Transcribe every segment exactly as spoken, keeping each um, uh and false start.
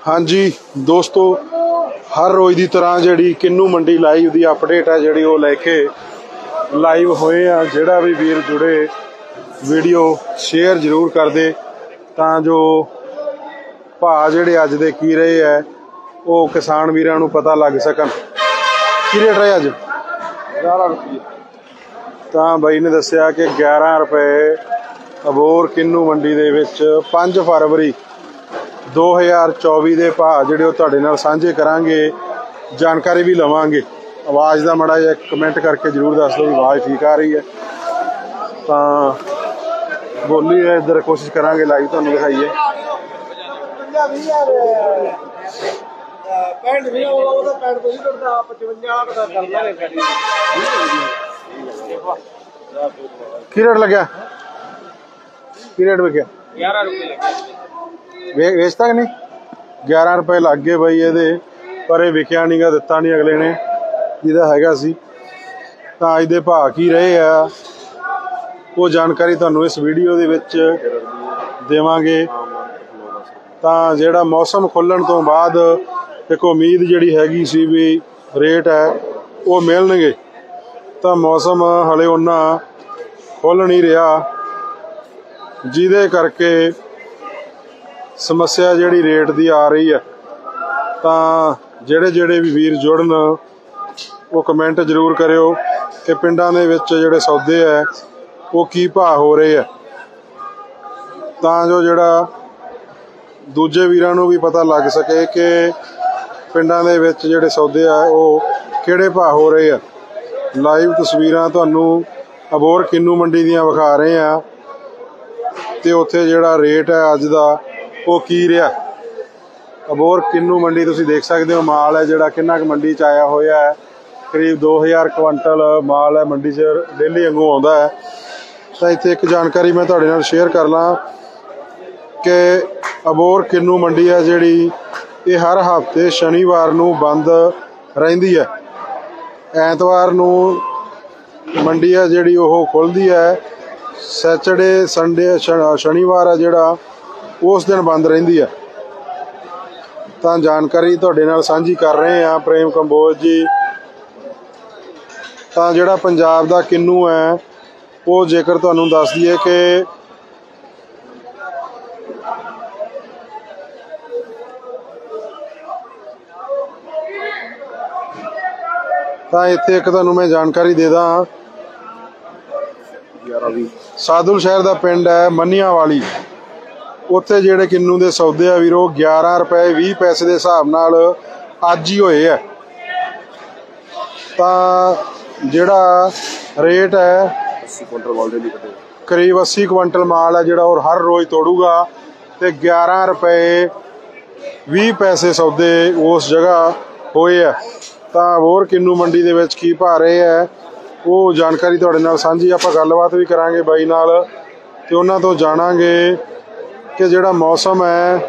हाँ जी दोस्तों, हर रोज़ की तरह जी किन्नू मंडी लाइव की अपडेट है जी वो लैके लाइव होए आ। जिहड़ा भी वीर जुड़े वीडियो शेयर जरूर कर दे तां जो भाव जिहड़े अज दे की रहे है वो किसान वीरां नूं पता लग सकन। की रेट रहे अज? ग्यारह रुपये। तां बई ने दस्सिया कि ग्यारह रुपए अबोर किन्नू मंडी दे विच पांच फरवरी दो हज़ार चौबी के भाव जिहड़े तुहाडे नाल सांझे करांगे, जानकारी भी लवांगे। आवाज़ का माड़ा जिहा कमेंट करके जरूर दस दो भी आवाज़ ठीक आ रही है तो बोली है इधर कोशिश करांगे लाइव तुहानूं दिखाइए। की रेट लग्या? की रेट विकिया? ग्यारह रुपये वे वेचता कि नहीं? ग्यारह रुपए लग गए बई ये, पर यह विकिया नहीं गा, दिता नहीं अगले ने जिहदा हैगा सी। तां अज दे भाव की रहे आ वो जानकारी तुहानूं इस वीडियो दे विच देवांगे। तां जिहड़ा मौसम खुलण तो बाद एक उम्मीद जिहड़ी हैगी सी भी रेट है वो मिलणगे, तां मौसम हले उन्ना खुल नहीं रहा, जिहदे करके समस्या जिहड़ी रेट दी आ रही है। तां जिहड़े जिहड़े भी वीर जुड़न वो कमेंट जरूर करियो कि पिंडां दे विच जिहड़े सौदे है वो की भाव हो रहे है, तां जो जिहड़ा दूजे वीरां नूं भी पता लग सके कि पिंडां दे विच जिहड़े सौदे है वो किहड़े भाव हो रहे है। लाइव तस्वीरां तुहानूं अबोर किन्नू मंडी दीयां विखा रहे हैं ते उत्थे जिहड़ा रेट है अज दा वो की रहा। अबोर किन्नू मंडी तुसीं देख सकते हो, माल है जिहड़ा किन्ना क मंडी च आया होया है, करीब दो हज़ार क्विंटल माल है मंडी च डेली वांगू आउंदा है। तो इत्थे एक जानकारी मैं तुहाडे नाल शेयर कर ला कि अबोर किन्नू मंडी है जिहड़ी ये हर हफ्ते शनिवार नूं बंद रहिंदी है। ऐतवार नूं मंडी है जिहड़ी वो खुलदी है, सैटरडे संडे शनिवार है जिहड़ा उस दिन बंद रहिंदी है। तां जानकारी तुहाडे नाल सांझी कर रहे हैं प्रेम कंबोज जी। तां जिहड़ा पंजाब दा किन्नू है वो जेकर तुहानूं दस दईए कि तां इत्थे एक तुहानूं मैं जानकारी दे दा, साधुल शहर दा पिंड है मनिया वाली, उत्थे जिहड़े किन्नू दे सौदे आ वीरो ग्यारह रुपए भी पैसे के हिसाब नाल अज ही होए है। तां जिहड़ा रेट है करीब अस्सी क्विंटल माल है जिहड़ा और हर रोज़ तोड़ूगा ते ग्यारह रुपए भी पैसे सौदे उस जगह होए है। तां होर किन्नू मंडी दे विच की भाव रहे है वो जानकारी तुहाडे नाल सांझी आपां गलबात भी करांगे बाई नाल ते उन्हां तों जाणांगे कि जिहड़ा मौसम है,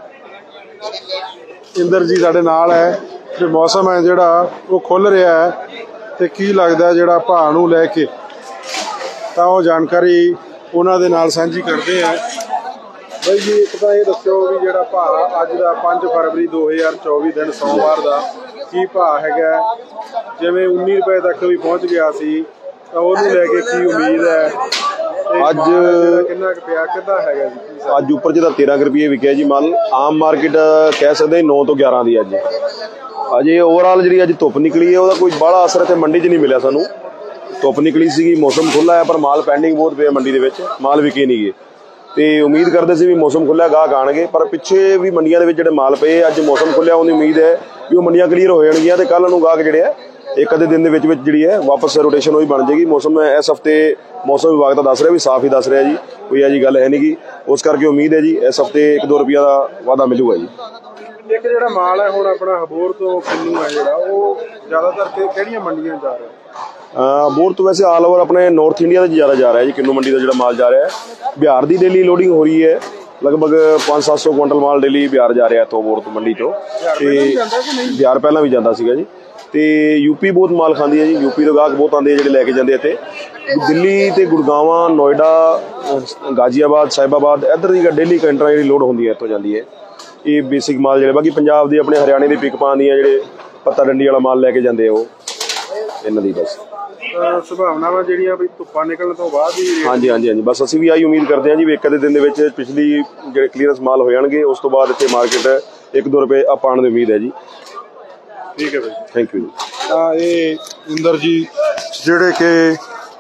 इंदर जी साडे नाल है, जो मौसम है जिहड़ा वो खुल रहा है ते की लगदा जिहड़ा भाव नूं लैके, तां वो जानकारी उन्हां दे नाल सांझी करदे हैं। बई जी एक तां ये दस्सो भी जिहड़ा भाव अज दा पांच फरवरी दो हज़ार चौबी दिन सोमवार दा की भाव हैगा, जिवें उन्नी रुपए तक भी पहुँच गया सी, तां ओहनूं लैके की उम्मीद है? अज अज उपर जिहदा तेरह रुपये विकिया जी माल। आम मार्केट कह सकते नौ तो ग्यारह की अज अजे ओवरऑल जी अज धुप निकली है वह कोई बड़ा असर इतने मंडी च नहीं मिला सानू। धुप निकली सी, मौसम खुला है पर माल पेंडिंग बहुत पे मंडी के माल विके नहीं गए। तो उम्मीद करते सी भी मौसम खुलिया गाहक आएंगे, पर पिछे भी मंडिया के जो माल पे अज मौसम खुलिया उन्नी उम्मीद है भी वो मंडियां क्लीयर हो जाएगियां ते कल नूं गाहक जिहड़े है एक अद्धे दिन जी है वापस रोटेशन ही बन जाएगी। मौसम इस हफ्ते मौसम विभाग तो दस रहा भी साफ ही दस रहा जी, कोई ऐसी गल है नहीं की, उस करके उम्मीद है जी इस हफ्ते एक दो रुपया का वाधा मिलूगा जी। एक जिहड़ा माल है हुण अपना अबोर तो किन्नू है जिहड़ा वो ज़्यादातर किहड़ियां मंडियां जा रहा है? अबोर तो वैसे ऑल ओवर अपने नॉर्थ इंडिया का ज़्यादा जा रहा है जी। किन्नू मंडी का जो माल जा रहा है, बिहार की डेली लोडिंग हो रही है, लगभग पाँच सत्त सौ कुंटल माल डेली बिहार जा रहा है तो अबोर तो मंडी चो। बिहार पहला भी जाता सीगा जी। तो यूपी बहुत माल खाती है जी, यूपी तो गाहक बहुत आते हैं जो लैके जाते इतने। दिल्ली तो गुड़गांव, नोएडा, गाजियाबाद, साहिबाबाद इधर की डेली कंट्रा जी लोड होंगी इतों जाती है। ਇਹ ਬੇਸਿਕ ਮਾਲ ਜਿਹੜੇ ਬਾਕੀ ਪੰਜਾਬ ਦੀ ਆਪਣੇ ਹਰਿਆਣੇ ਦੀ ਪਿਕ ਪਾਉਂਦੀਆਂ ਜਿਹੜੇ ਪੱਤਾ ਡੰਡੀ ਵਾਲਾ ਮਾਲ ਲੈ ਕੇ ਜਾਂਦੇ ਉਹ ਇਹਨਾਂ ਦੀ ਬਸ ਸੰਭਾਵਨਾਵਾਂ ਜਿਹੜੀਆਂ ਵੀ ਧੁੱਪਾਂ ਨਿਕਲਣ ਤੋਂ ਬਾਅਦ ਹੀ। ਹਾਂਜੀ ਹਾਂਜੀ ਹਾਂਜੀ ਬਸ ਅਸੀਂ ਵੀ ਆਹੀ ਉਮੀਦ ਕਰਦੇ ਹਾਂ ਜੀ ਵੀ ਇੱਕ ਅੱਧੇ ਦਿਨ ਦੇ ਵਿੱਚ ਪਿਛਲੀ ਜਿਹੜੇ ਕਲੀਅਰੈਂਸ ਮਾਲ ਹੋ ਜਾਣਗੇ ਉਸ ਤੋਂ ਬਾਅਦ ਇੱਥੇ ਮਾਰਕੀਟ ਇੱਕ ਦੋ ਰੁਪਏ ਅਪ ਆਉਣ ਦੀ ਉਮੀਦ ਹੈ ਜੀ। ਠੀਕ ਹੈ ਭਾਈ, ਥੈਂਕ ਯੂ ਜੀ। ਤਾਂ ਇਹ ਇੰਦਰ ਜੀ ਜਿਹੜੇ ਕਿ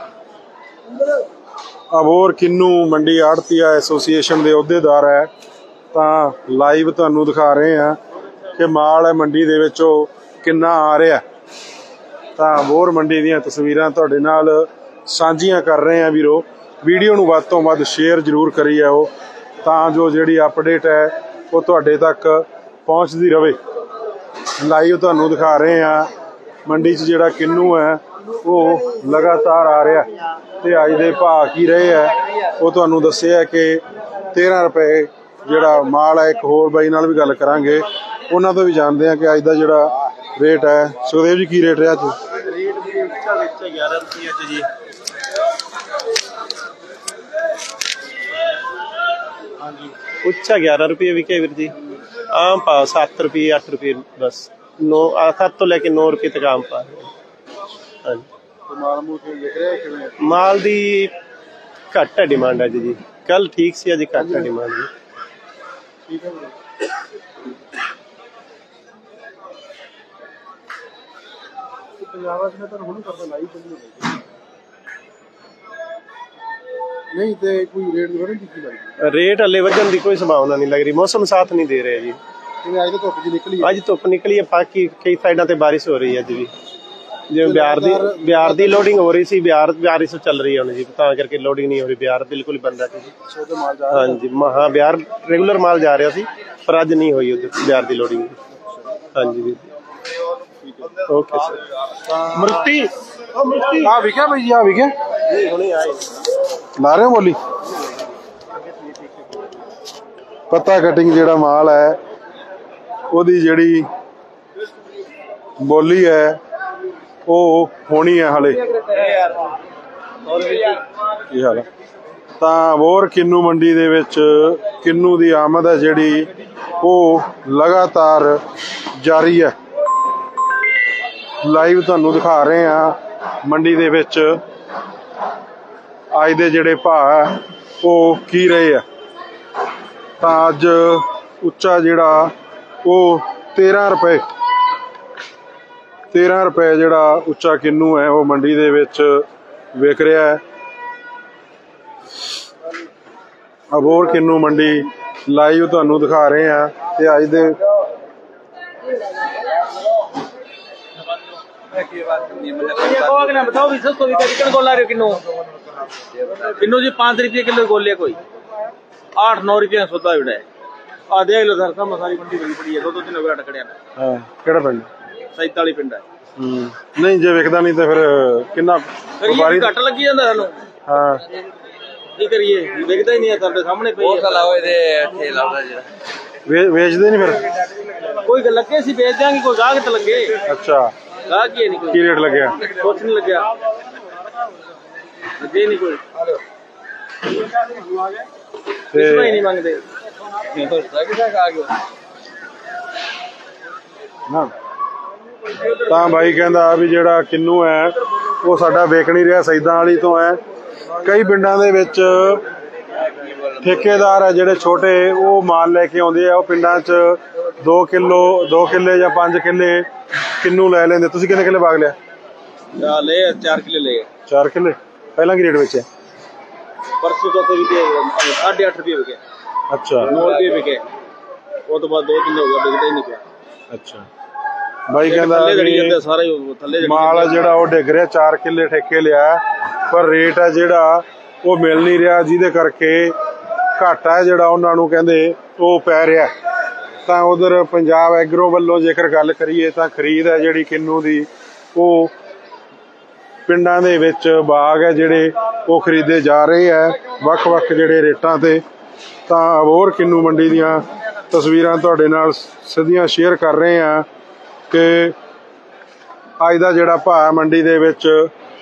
ਅਬੋਹਰ ਕਿੰਨੂ ਮੰਡੀ ਆੜਤੀਆ ਐਸੋਸੀਏਸ਼ਨ ਦੇ ਅਹੁਦੇਦਾਰ ਹੈ, ਤਾਂ ਲਾਈਵ ਤੁਹਾਨੂੰ ਦਿਖਾ ਰਹੇ ਹਾਂ ਕਿ ਮਾਲ ਹੈ ਮੰਡੀ ਦੇ ਵਿੱਚ ਉਹ ਕਿੰਨਾ ਆ ਰਿਹਾ। ਤਾਂ ਅਬੋਹਰ ਮੰਡੀ ਦੀਆਂ ਤਸਵੀਰਾਂ ਤੁਹਾਡੇ ਨਾਲ ਸਾਂਝੀਆਂ ਕਰ ਰਹੇ ਹਾਂ ਵੀਰੋ। ਵੀਡੀਓ ਨੂੰ ਵੱਧ ਤੋਂ ਵੱਧ ਸ਼ੇਅਰ ਜ਼ਰੂਰ ਕਰੀ ਜਾਓ ਤਾਂ ਜੋ ਜਿਹੜੀ ਅਪਡੇਟ ਹੈ ਉਹ ਤੁਹਾਡੇ ਤੱਕ ਪਹੁੰਚਦੀ ਰਹੇ। ਲਾਈਵ ਤੁਹਾਨੂੰ ਦਿਖਾ ਰਹੇ ਹਾਂ ਮੰਡੀ 'ਚ ਜਿਹੜਾ ਕਿੰਨੂ ਹੈ ਉਹ ਲਗਾਤਾਰ ਆ ਰਿਹਾ ਤੇ ਅੱਜ ਦੇ ਭਾਅ ਕੀ ਰਹੇ ਹੈ ਉਹ ਤੁਹਾਨੂੰ ਦੱਸਿਆ ਕਿ ਤੇਰ੍ਹਾਂ ਰੁਪਏ ਜਿਹੜਾ ਮਾਲ ਹੈ। ਇੱਕ ਹੋਰ ਬਾਈ ਨਾਲ ਵੀ ਗੱਲ ਕਰਾਂਗੇ, ਉਹਨਾਂ ਤੋਂ ਵੀ ਜਾਣਦੇ ਹਾਂ ਕਿ ਅੱਜ ਦਾ ਜਿਹੜਾ ਰੇਟ ਹੈ। ਸੁਖਦੇਵ ਜੀ ਕੀ ਰੇਟ ਰਿਹਾ ਅੱਜ? ਰੇਟ ਵੀ ਉੱਚਾ ਵਿੱਚ ਗਿਆਰਾਂ ਰੁਪਏ ਚ ਜੀ। ਹਾਂਜੀ ਉੱਚਾ ਗਿਆਰਾਂ ਰੁਪਏ ਵਿਕੇ ਵੀਰ ਜੀ। ਆਮ ਭਾਅ ਸੱਤ ਰੁਪਏ ਅੱਠ ਰੁਪਏ ਬਸ। ਨੌ ਸੱਤ ਤੋਂ ਲੈ ਕੇ ਨੌ ਰੁਪਏ ਤੱਕ ਆਮ ਭਾਅ। ਹਾਂਜੀ ਮਾਲ ਦੀ ਘੱਟ ਹੈ ਡਿਮਾਂਡ ਅੱਜ ਜੀ। ਕੱਲ ਠੀਕ ਸੀ, ਅੱਜ ਘੱਟ ਹੈ ਡਿਮਾਂਡ ਜੀ। ਠੀਕ ਹੈ ਨਹੀਂ ਤੇ ਕੋਈ ਰੇਟ ਵਧਣ ਦੀ ਕੀ ਲੱਗਦੀ? ਰੇਟ ਹਲੇ ਵਧਣ ਦੀ ਕੋਈ ਸੰਭਾਵਨਾ ਨਹੀਂ ਲੱਗ ਰਹੀ, ਮੌਸਮ ਸਾਥ ਨਹੀਂ ਦੇ ਰਿਹਾ ਜੀ। ਅੱਜ ਤਾਂ ਧੁੱਪ ਜੀ ਨਿਕਲੀ, ਅੱਜ ਧੁੱਪ ਨਿਕਲੀ ਹੈ। ਬਾਕੀ ਕਈ ਸਾਈਡਾਂ ਤੇ ਬਾਰਿਸ਼ ਹੋ ਰਹੀ ਹੈ ਅੱਜ ਵੀ। ਜਿਵੇਂ ਬਿਹਾਰ ਦੀ ਬਿਹਾਰ ਦੀ ਲੋਡਿੰਗ ਹੋ ਰਹੀ ਸੀ, ਬਿਹਾਰ ਬਾਰਿਸ਼ ਚੱਲ ਰਹੀ ਹੈ ਹੁਣ ਜੀ, ਤਾਂ ਕਰਕੇ ਲੋਡਿੰਗ ਨਹੀਂ ਹੋ ਰਹੀ। ਬਿਹਾਰ ਬਿਲਕੁਲ ਬੰਦ ਹੈ ਜੀ। ਹਾਂਜੀ ਹਾਂ ਬਿਹਾਰ ਰੈਗੂਲਰ ਮਾਲ ਜਾ ਰਿਹਾ ਸੀ ਪਰ ਅੱਜ ਨਹੀਂ ਹੋਈ ਉਧਰ ਬਿਹਾਰ ਦੀ ਲੋਡਿੰਗ। ਹਾਂਜੀ ਵੀਰ ਓਕੇ ਸਰ। ਮਰਤੀ ਆ ਵਿਕਿਆ ਬਾਈ ਜੀ? ਆ ਵਿਕਿਆ ਹੁਣੇ ਆਏ ਲਾ ਰਹੇ ਹੋ ਬੋਲੀ? ਪੱਤਾ ਕਟਿੰਗ ਜਿਹੜਾ ਮਾਲ ਹੈ ਉਹਦੀ ਜਿਹੜੀ ਬੋਲੀ ਹੈ ਉਹ ਹੋਣੀ ਹੈ ਹਲੇ। ਕੀ ਹਾਲ ਹੈ? ਤਾਂ ਅਬੋਹਰ ਕਿੰਨੂ ਮੰਡੀ ਦੇ ਵਿੱਚ ਕਿੰਨੂ ਦੀ ਆਮਦ ਹੈ ਜਿਹੜੀ ਉਹ ਲਗਾਤਾਰ ਜਾਰੀ ਹੈ। ਲਾਈਵ ਤੁਹਾਨੂੰ ਦਿਖਾ ਰਹੇ ਹਾਂ ਮੰਡੀ ਦੇ ਵਿੱਚ ਅੱਜ ਦੇ ਜਿਹੜੇ ਭਾਅ ਉਹ ਕੀ ਰਹੇ ਆ। ਤਾਂ ਅੱਜ ਉੱਚਾ ਜਿਹੜਾ ਉਹ ਤੇਰ੍ਹਾਂ ਰੁਪਏ ਤੇਰ੍ਹਾਂ ਰੁਪਏ ਜਿਹੜਾ ਉੱਚਾ ਕਿੰਨੂ ਹੈ ਉਹ ਮੰਡੀ ਦੇ ਵਿੱਚ ਵਿਕ ਰਿਹਾ ਹੈ। ਅਬੋਹਰ ਕਿੰਨੂ ਮੰਡੀ ਲਾਈਵ ਤੁਹਾਨੂੰ ਦਿਖਾ ਰਹੇ ਹਾਂ ਤੇ ਅੱਜ ਦੇ बताओ भी सस्तो भी चिकन गोला रहे किन्नू किन्नू जी पाँच रुपये किलो गोले कोई आठ नौ रुपये सौदा बिड़ा है। आ देख लो सर सब सारी मंडी बड़ी पड़ी है। दो दो तीन रुपये टकड़िया ਹਾਂ ਕਿਹੜਾ ਪਿੰਡ? सैताली पिंड है। ਹੂੰ ਨਹੀਂ ਜੇ ਵਿਕਦਾ ਨਹੀਂ ਤਾਂ ਫਿਰ ਕਿੰਨਾ ਵਪਾਰੀ घट लगी जाता सानू ਹਾਂ की करिए विकदा ही नहीं है साडे सामने पे ਵੇ- ਵੇਚਦੇ ਨਹੀਂ ਫਿਰ? कोई लगे सी बेच देंगे कोई गाहक तो लगे ਅੱਛਾ गाहक ही है नहीं कोई ਕੀ ਰੇਟ ਲੱਗਿਆ? कुछ नहीं लगे लगे नहीं कोई ਤੇ ही नहीं मांगते ਨਾ ਤਾਂ ਬਾਈ ਕਹਿੰਦਾ ਵੀ ਜਿਹੜਾ ਕਿੰਨੂ ਹੈ ਉਹ ਸਾਡਾ ਵਿਕ ਨਹੀਂ ਰਿਹਾ, ਸੈਦਾਂ ਵਾਲੀ ਤੋਂ ਹੈ। ਕਈ ਪਿੰਡਾਂ ਦੇ ਵਿੱਚ ਠੇਕੇਦਾਰ ਆ ਜਿਹੜੇ ਛੋਟੇ ਉਹ ਮਾਲ ਲੈ ਕੇ ਆਉਂਦੇ ਆ, ਉਹ ਪਿੰਡਾਂ 'ਚ ਦੋ ਕਿਲੋ ਦੋ ਕਿੱਲੇ ਜਾਂ ਪੰਜ ਕਿੱਲੇ ਕਿੰਨੂ ਲੈ ਲੈਂਦੇ। ਤੁਸੀਂ ਕਿੰਨੇ ਕਿੱਲੇ ਬਾਗ ਲਿਆ? ले चार किलो ले ਚਾਰ ਕਿੱਲੇ। ਪਹਿਲਾਂ ਕੀ ਰੇਟ ਵੇਚਿਆ? परसों चौथे भी साढ़े अठ रुपये बिके, ਅੱਛਾ नौ रुपये बिके। वो तो बाद दो दिन हो गया बिकता ही नहीं पिया। ਅੱਛਾ ਬਾਈ ਕਹਿੰਦਾ थल्ले जड़ी ਵੀ जाते सारे थल्ले जड़ी ਮਾਲ ਆ ਜਿਹੜਾ ਉਹ ਡਿੱਗ ਰਿਹਾ। ਚਾਰ ਕਿੱਲੇ ਠੇਕੇ ਲਿਆ ਪਰ ਰੇਟ ਆ ਜਿਹੜਾ ਉਹ ਮਿਲ ਨਹੀਂ ਰਿਹਾ, ਜਿਹਦੇ ਕਰਕੇ ਘਾਟਾ ਹੈ ਜਿਹੜਾ ਉਹਨਾਂ ਨੂੰ ਕਹਿੰਦੇ ਉਹ ਪੈ ਰਿਹਾ। ਤਾਂ ਉਧਰ ਪੰਜਾਬ ਐਗਰੋ ਵੱਲੋਂ ਜੇਕਰ ਗੱਲ ਕਰੀਏ ਤਾਂ ਖਰੀਦ ਹੈ ਜਿਹੜੀ ਕਿੰਨੂ ਦੀ ਉਹ ਪਿੰਡਾਂ ਦੇ ਵਿੱਚ ਬਾਗ ਹੈ ਜਿਹੜੇ ਉਹ ਖਰੀਦੇ ਜਾ ਰਹੇ ਹੈ ਵੱਖ ਵੱਖ ਜਿਹੜੇ ਰੇਟਾਂ ਤੇ। ਤਾਂ ਅਬੋਹਰ ਕਿੰਨੂ ਮੰਡੀ ਦੀਆਂ ਤਸਵੀਰਾਂ ਤੁਹਾਡੇ ਨਾਲ ਸਿੱਧੀਆਂ ਸ਼ੇਅਰ ਕਰ ਰਹੇ ਹਾਂ ਕਿ ਅੱਜ ਦਾ ਜਿਹੜਾ ਭਾਅ ਮੰਡੀ ਦੇ ਵਿੱਚ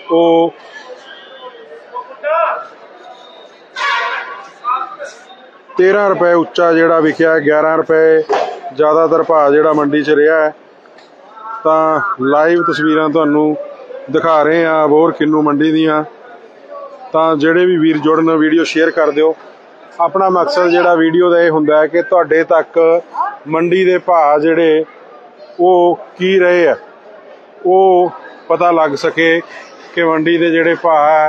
ਉਹ तेरह रुपए उच्चा जिहड़ा विकिया, ग्यारह रुपए ज़्यादातर भाव जिहड़ा मंडी च रहा है। तो लाइव तस्वीरां तुहानूं दिखा रहे हैं अबोहर किन्नू मंडी दियां। तो जिहड़े भी वीर जुड़न वीडियो शेयर कर दिओ। अपना मकसद जिहड़ा वीडियो का यह हुंदा है कि तुहाडे तक मंडी के भाव जिहड़े वो की रहे है वो पता लग सके कि मंडी के जिहड़े भाव है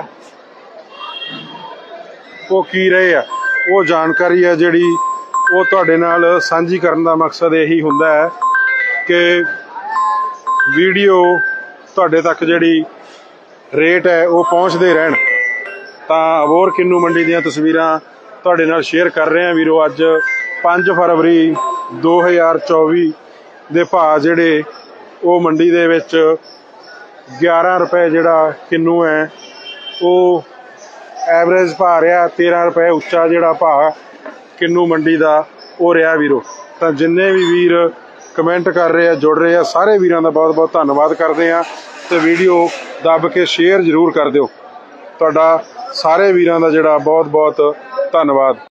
वो की रहे है। वो जानकारी है जिहड़ी वो तुहाडे नाल साझी करन दा मकसद यही हुंदा है कि वीडियो तुहाडे तक जिहड़ी रेट है वो पहुँचते रहन। तो अबोहर किन्नू मंडी दीयां तस्वीरां तुहाडे नाल शेयर कर रहे हैं वीरो। अज पाँच फरवरी दो हज़ार चौबी दे भाव जिहड़े वो मंडी दे विच ग्यारह रुपए जिहड़ा किन्नू है वो एवरेज भाव रहा। तेरह रुपए उच्चा जिहड़ा भाव किन्नू मंडी का वो रहा वीरो। तो जिन्ने भी वीर कमेंट कर रहे हैं जुड़ रहे हैं सारे वीरां दा बहुत बहुत धन्नवाद करते हैं। तो वीडियो दब के शेयर जरूर कर दिओ। तुहाडा सारे वीरां दा जिहड़ा बहुत बहुत धन्नवाद।